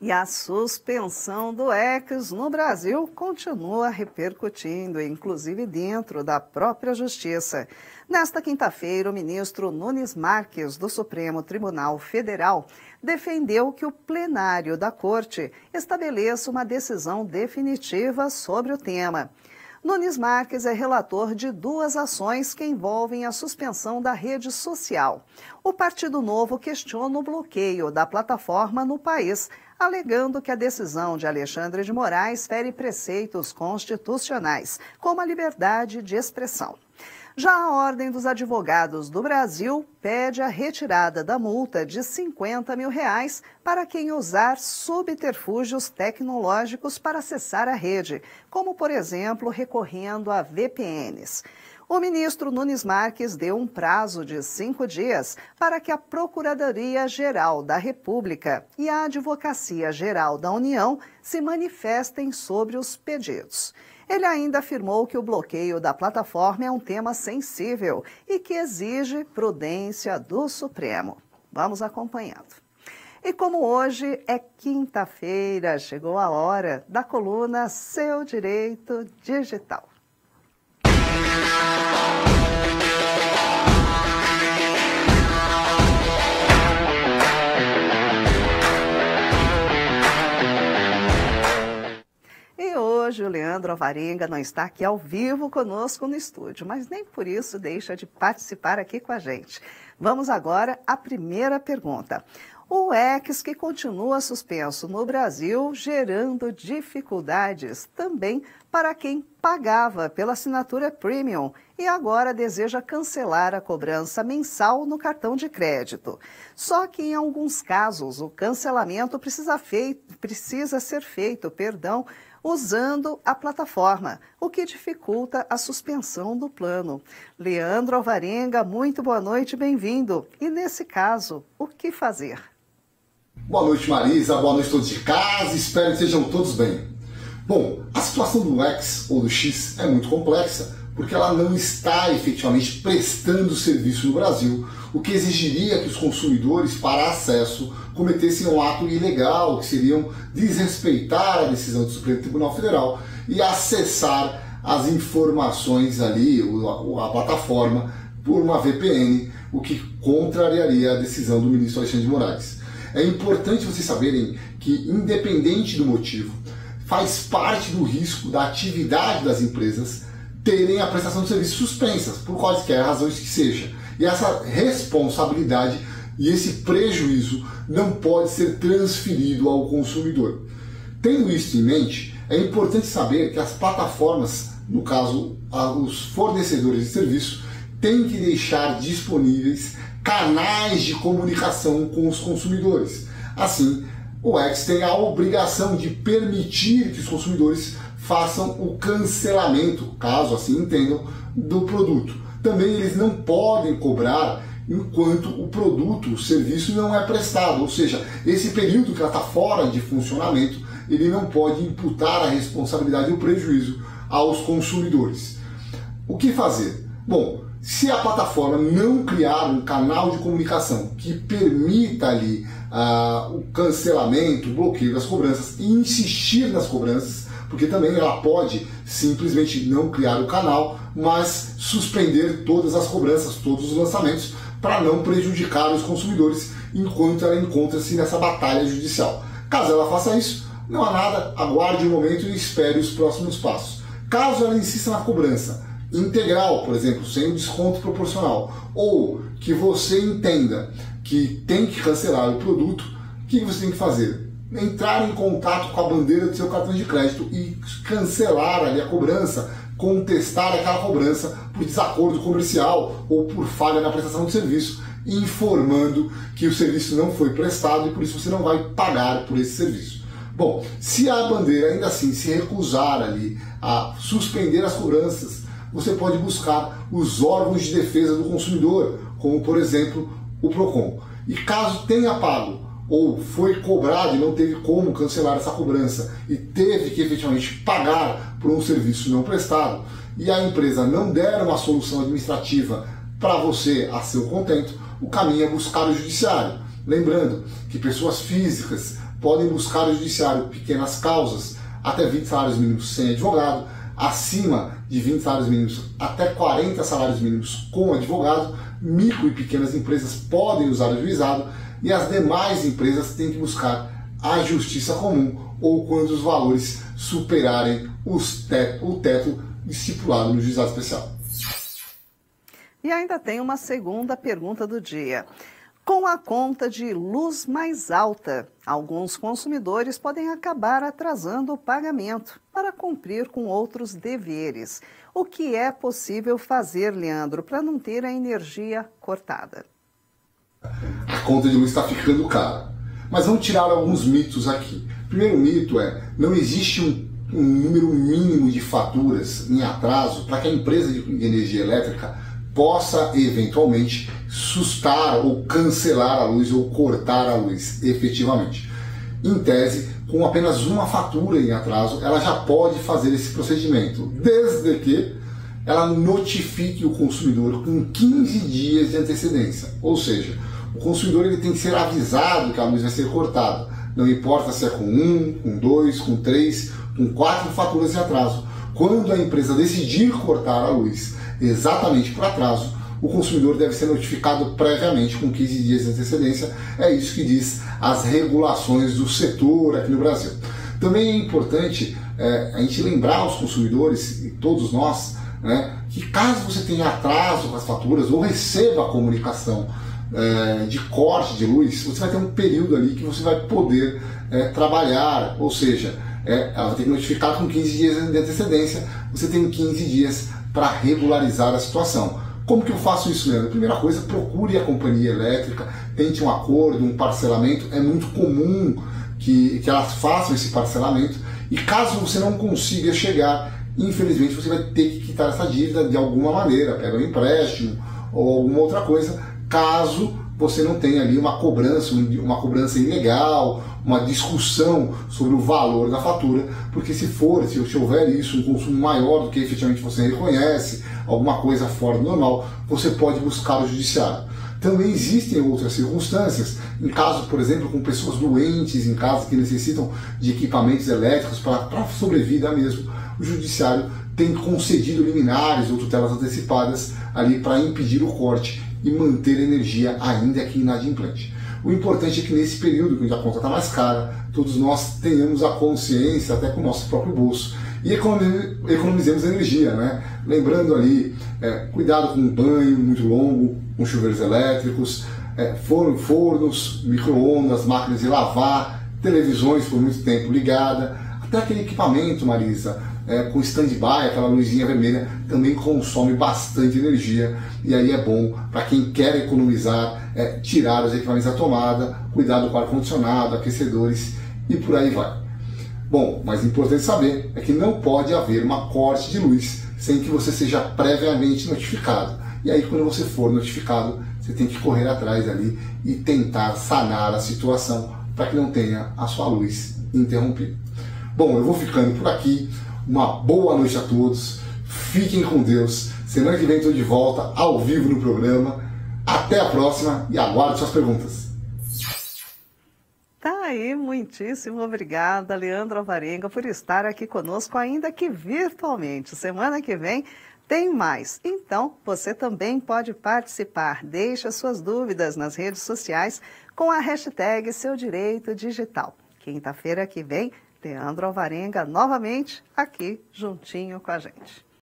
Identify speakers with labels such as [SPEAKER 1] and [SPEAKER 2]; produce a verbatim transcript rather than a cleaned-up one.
[SPEAKER 1] E a suspensão do ex no Brasil continua repercutindo, inclusive dentro da própria Justiça. Nesta quinta-feira, o ministro Nunes Marques, do Supremo Tribunal Federal, defendeu que o plenário da Corte estabeleça uma decisão definitiva sobre o tema. Nunes Marques é relator de duas ações que envolvem a suspensão da rede social. O Partido Novo questiona o bloqueio da plataforma no país, alegando que a decisão de Alexandre de Moraes fere preceitos constitucionais, como a liberdade de expressão. Já a Ordem dos Advogados do Brasil pede a retirada da multa de cinquenta mil reais para quem usar subterfúgios tecnológicos para acessar a rede, como, por exemplo, recorrendo a V P Ns. O ministro Nunes Marques deu um prazo de cinco dias para que a Procuradoria-Geral da República e a Advocacia-Geral da União se manifestem sobre os pedidos. Ele ainda afirmou que o bloqueio da plataforma é um tema sensível e que exige prudência do Supremo. Vamos acompanhando. E como hoje é quinta-feira, chegou a hora da coluna Seu Direito Digital. E hoje o Leandro Alvarenga não está aqui ao vivo conosco no estúdio, mas nem por isso deixa de participar aqui com a gente. Vamos agora à primeira pergunta. O ex que continua suspenso no Brasil, gerando dificuldades também para quem pagava pela assinatura Premium e agora deseja cancelar a cobrança mensal no cartão de crédito. Só que em alguns casos o cancelamento precisa, feito, precisa ser feito, perdão, usando a plataforma, o que dificulta a suspensão do plano. Leandro Alvarenga, muito boa noite, bem-vindo. E nesse caso, o que fazer?
[SPEAKER 2] Boa noite, Marisa, boa noite a todos de casa, espero que sejam todos bem. Bom, a situação do X ou do X é muito complexa, porque ela não está efetivamente prestando serviço no Brasil, o que exigiria que os consumidores, para acesso, cometessem um ato ilegal, que seriam desrespeitar a decisão do Supremo Tribunal Federal e acessar as informações ali, a plataforma, por uma V P N, o que contrariaria a decisão do ministro Alexandre de Moraes. É importante vocês saberem que, independente do motivo, faz parte do risco da atividade das empresas terem a prestação de serviços suspensas, por quaisquer razões que seja. E essa responsabilidade e esse prejuízo não pode ser transferido ao consumidor. Tendo isso em mente, é importante saber que as plataformas, no caso os fornecedores de serviço, têm que deixar disponíveis canais de comunicação com os consumidores. Assim, o X tem a obrigação de permitir que os consumidores façam o cancelamento, caso assim entendam, do produto. Também eles não podem cobrar enquanto o produto, o serviço não é prestado, ou seja, esse período que ela está fora de funcionamento, ele não pode imputar a responsabilidade e o prejuízo aos consumidores. O que fazer? Bom, se a plataforma não criar um canal de comunicação que permita ali uh, o cancelamento, o bloqueio das cobranças e insistir nas cobranças, porque também ela pode simplesmente não criar o canal, mas suspender todas as cobranças, todos os lançamentos, para não prejudicar os consumidores enquanto ela encontra-se nessa batalha judicial. Caso ela faça isso, não há nada, aguarde um momento e espere os próximos passos. Caso ela insista na cobrança integral, por exemplo, sem o desconto proporcional, ou que você entenda que tem que cancelar o produto, o que você tem que fazer? Entrar em contato com a bandeira do seu cartão de crédito e cancelar ali a cobrança, contestar aquela cobrança por desacordo comercial ou por falha na prestação de serviço, informando que o serviço não foi prestado e por isso você não vai pagar por esse serviço. Bom, se a bandeira ainda assim se recusar ali a suspender as cobranças, você pode buscar os órgãos de defesa do consumidor, como por exemplo o Procon. E caso tenha pago ou foi cobrado e não teve como cancelar essa cobrança e teve que efetivamente pagar por um serviço não prestado e a empresa não der uma solução administrativa para você a seu contento, o caminho é buscar o judiciário. Lembrando que pessoas físicas podem buscar o judiciário pequenas causas, até vinte salários mínimos sem advogado, acima de vinte salários mínimos até quarenta salários mínimos com advogado, micro e pequenas empresas podem usar o juizado e as demais empresas têm que buscar a justiça comum ou quando os valores superarem os teto, o teto estipulado no juizado especial.
[SPEAKER 1] E ainda tem uma segunda pergunta do dia. Com a conta de luz mais alta, alguns consumidores podem acabar atrasando o pagamento para cumprir com outros deveres. O que é possível fazer, Leandro, para não ter a energia cortada?
[SPEAKER 2] A conta de luz está ficando cara. Mas vamos tirar alguns mitos aqui. O primeiro mito é, não existe um, um número mínimo de faturas em atraso para que a empresa de energia elétrica possa eventualmente sustar ou cancelar a luz ou cortar a luz efetivamente. Em tese, com apenas uma fatura em atraso, ela já pode fazer esse procedimento, desde que ela notifique o consumidor com quinze dias de antecedência. Ou seja, o consumidor ele tem que ser avisado que a luz vai ser cortada. Não importa se é com um, com dois, com três, com quatro faturas de atraso. Quando a empresa decidir cortar a luz exatamente por atraso, o consumidor deve ser notificado previamente com quinze dias de antecedência. É isso que diz as regulações do setor aqui no Brasil. Também é importante é, a gente lembrar os consumidores, e todos nós, né, que caso você tenha atraso com as faturas ou receba a comunicação é, de corte de luz, você vai ter um período ali que você vai poder é, trabalhar, ou seja, é, ela vai ter que notificar com quinze dias de antecedência, você tem quinze dias para regularizar a situação. Como que eu faço isso, Leandro? Primeira coisa, procure a companhia elétrica, tente um acordo, um parcelamento. É muito comum que, que elas façam esse parcelamento e caso você não consiga chegar, infelizmente você vai ter que quitar essa dívida de alguma maneira, pega um empréstimo ou alguma outra coisa, caso você não tenha ali uma cobrança, uma cobrança ilegal, uma discussão sobre o valor da fatura, porque se for, se houver isso, um consumo maior do que efetivamente você reconhece, alguma coisa fora do normal, você pode buscar o judiciário. Também existem outras circunstâncias, em caso, por exemplo, com pessoas doentes em casa que necessitam de equipamentos elétricos para a sobrevida mesmo, o judiciário tem concedido liminares ou tutelas antecipadas ali para impedir o corte e manter a energia ainda que inadimplente. O importante é que nesse período, que a conta está mais cara, todos nós tenhamos a consciência, até com o nosso próprio bolso, e economizemos energia, né? Lembrando ali, é, cuidado com o banho muito longo, com chuveiros elétricos, é, forno, fornos, micro-ondas, máquinas de lavar, televisões por muito tempo ligada, até aquele equipamento, Marisa, é, com stand-by, aquela luzinha vermelha, também consome bastante energia e aí é bom para quem quer economizar, é, tirar os equipamentos da tomada, cuidado com ar-condicionado, aquecedores e por aí vai. Bom, mas importante saber é que não pode haver uma corte de luz sem que você seja previamente notificado. E aí quando você for notificado, você tem que correr atrás ali e tentar sanar a situação para que não tenha a sua luz interrompida. Bom, eu vou ficando por aqui. Uma boa noite a todos. Fiquem com Deus. Semana que vem estou de volta ao vivo no programa. Até a próxima e aguardo suas perguntas.
[SPEAKER 1] Tá aí, muitíssimo obrigada, Leandro Alvarenga, por estar aqui conosco, ainda que virtualmente. Semana que vem tem mais. Então, você também pode participar. Deixe as suas dúvidas nas redes sociais com a hashtag Seu Direito Digital. Quinta-feira que vem, Leandro Alvarenga novamente aqui juntinho com a gente.